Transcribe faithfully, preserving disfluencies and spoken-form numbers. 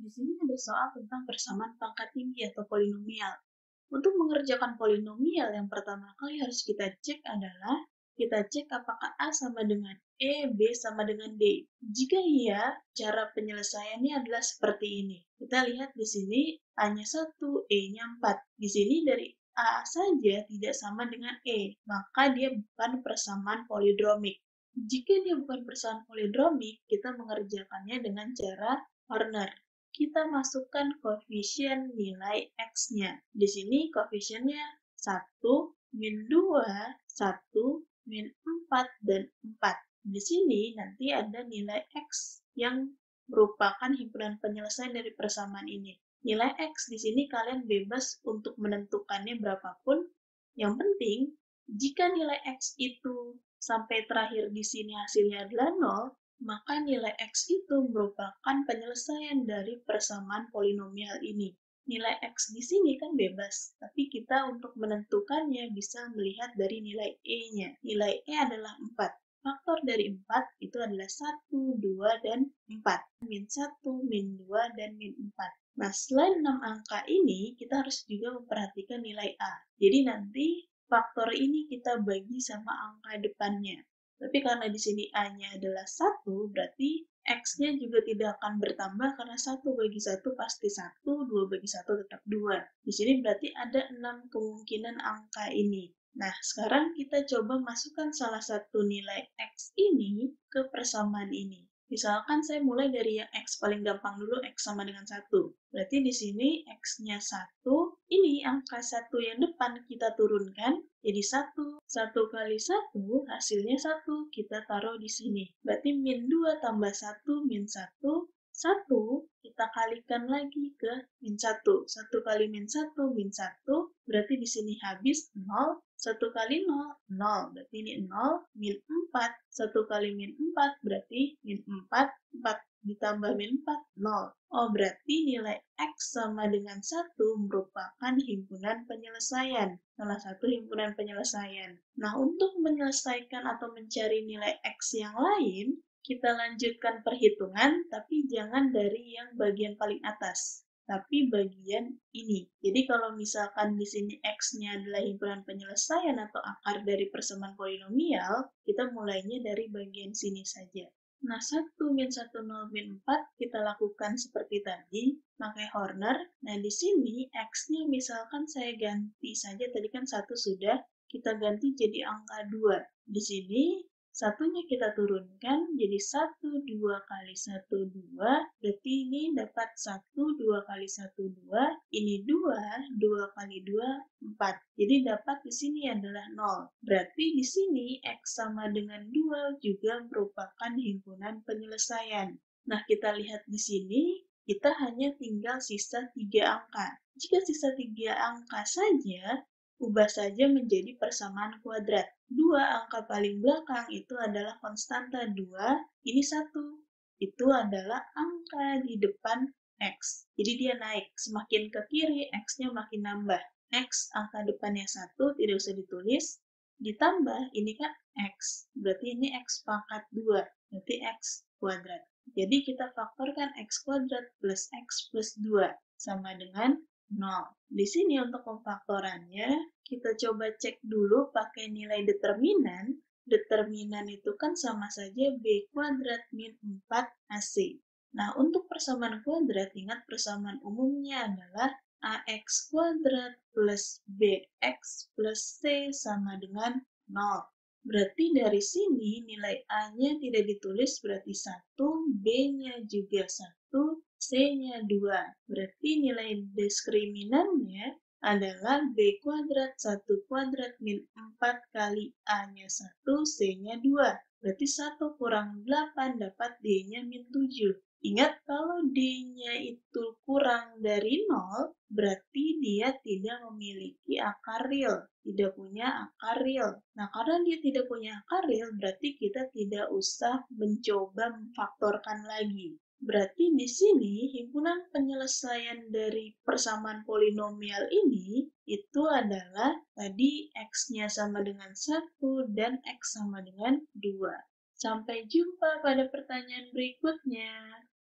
di sini ada soal tentang persamaan pangkat tinggi atau polinomial. Untuk mengerjakan polinomial, yang pertama kali harus kita cek adalah kita cek apakah A sama dengan E, B sama dengan D. Jika iya, cara penyelesaiannya adalah seperti ini. Kita lihat di sini A-nya satu, E-nya empat. Di sini dari A saja tidak sama dengan E, maka dia bukan persamaan polidromik. Jika dia bukan persamaan polidromik, kita mengerjakannya dengan cara Horner. Kita masukkan koefisien nilai X-nya. Di sini koefisiennya satu, min dua, satu, min empat, dan empat. Di sini nanti ada nilai X yang merupakan himpunan penyelesaian dari persamaan ini. Nilai X di sini kalian bebas untuk menentukannya berapapun. Yang penting, jika nilai X itu sampai terakhir di sini hasilnya adalah nol, maka nilai X itu merupakan penyelesaian dari persamaan polinomial ini. Nilai X di sini kan bebas, tapi kita untuk menentukannya bisa melihat dari nilai E-nya. Nilai E adalah empat. Faktor dari empat itu adalah satu, dua, dan empat. Min satu, min dua, dan min empat. Nah, selain enam angka ini, kita harus juga memperhatikan nilai A. Jadi nanti faktor ini kita bagi sama angka depannya. Tapi karena di sini A-nya adalah satu, berarti X-nya juga tidak akan bertambah karena satu bagi satu pasti satu, dua bagi satu tetap dua. Di sini berarti ada enam kemungkinan angka ini. Nah, sekarang kita coba masukkan salah satu nilai X ini ke persamaan ini. Misalkan saya mulai dari yang X paling gampang dulu, X sama dengan satu. Berarti di sini X-nya satu, ini angka satu yang depan kita turunkan, jadi satu. satu kali satu, hasilnya satu, kita taruh di sini. Berarti min dua tambah satu, min satu, satu, kita kalikan lagi ke min satu. satu kali min satu, min satu, berarti di sini habis nol. satu kali nol, nol. Berarti ini nol, min empat. satu kali min empat, berarti min empat. empat ditambah min empat, nol. Oh, berarti nilai X sama dengan satu merupakan himpunan penyelesaian. Salah satu himpunan penyelesaian. Nah, untuk menyelesaikan atau mencari nilai X yang lain, kita lanjutkan perhitungan, tapi jangan dari yang bagian paling atas, tapi bagian ini. Jadi kalau misalkan di sini X-nya adalah himpunan penyelesaian atau akar dari persamaan polinomial, kita mulainya dari bagian sini saja. Nah, satu, min satu, nol, min empat kita lakukan seperti tadi, pakai Horner. Nah, di sini X-nya misalkan saya ganti saja, tadi kan satu sudah, kita ganti jadi angka dua. Di sini, satunya kita turunkan, jadi satu, dua kali satu, dua, berarti ini dapat satu, dua kali satu, dua, ini dua, dua kali dua, empat. Jadi dapat di sini adalah nol. Berarti di sini X sama dengan dua juga merupakan himpunan penyelesaian. Nah, kita lihat di sini, kita hanya tinggal sisa tiga angka. Jika sisa tiga angka saja, ubah saja menjadi persamaan kuadrat. Dua angka paling belakang itu adalah konstanta dua, ini satu. Itu adalah angka di depan X. Jadi dia naik. Semakin ke kiri, X-nya makin nambah. X, angka depannya satu, tidak usah ditulis. Ditambah, ini kan X. Berarti ini X pangkat dua. Berarti X kuadrat. Jadi kita faktorkan X kuadrat plus X plus dua. Sama dengan nol. Di sini untuk pemfaktorannya, kita coba cek dulu pakai nilai determinan. Determinan itu kan sama saja B kuadrat min empat A C. Nah, untuk persamaan kuadrat, ingat persamaan umumnya adalah A X kuadrat plus B X plus C sama dengan nol. Berarti dari sini nilai A-nya tidak ditulis, berarti satu, B-nya juga satu, C-nya dua. Berarti nilai diskriminannya adalah B kuadrat satu kuadrat min empat kali A-nya satu, C-nya dua. Berarti satu kurang delapan dapat D-nya min tujuh. Ingat, kalau D-nya itu kurang dari nol, berarti dia tidak memiliki akar real, tidak punya akar real. Nah, karena dia tidak punya akar real, berarti kita tidak usah mencoba memfaktorkan lagi. Berarti di sini, himpunan penyelesaian dari persamaan polinomial ini, itu adalah tadi X-nya sama dengan satu dan X sama dengan dua. Sampai jumpa pada pertanyaan berikutnya.